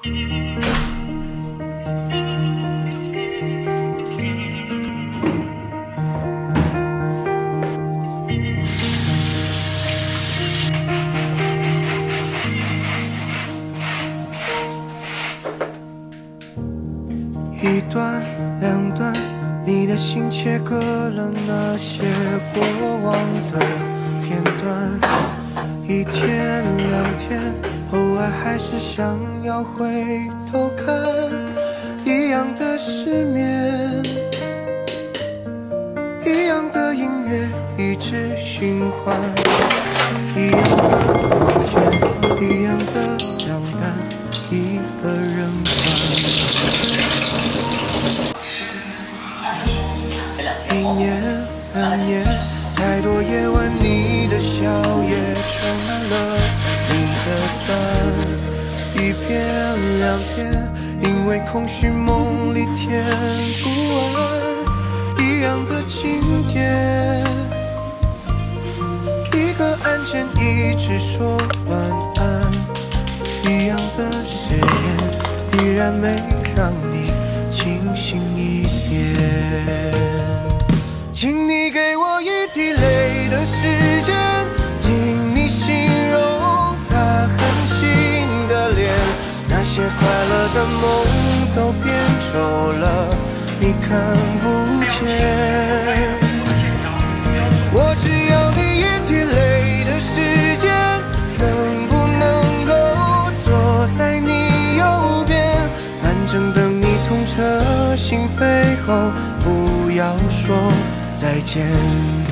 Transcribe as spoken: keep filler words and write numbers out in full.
一段两段，你的心切割了那些过往的片段。一天两天，偶尔还是想要回头看，一样的失眠，一样的音乐一直循环，一样的房间，一样的账单，一个人还。 一年两年，太多夜晚，你的笑也盛满了你的饭。一篇两篇，因为空虚梦里填不完，一样的情节，一个案件一直说晚安，一样的誓言，依然没让你清醒一点。 请你给我一滴泪的时间，听你形容他狠心的脸，那些快乐的梦都变皱了，你看不见。我只要你一滴泪的时间，能不能够坐在你右边？反正等你痛彻心扉后，不要说。 再见。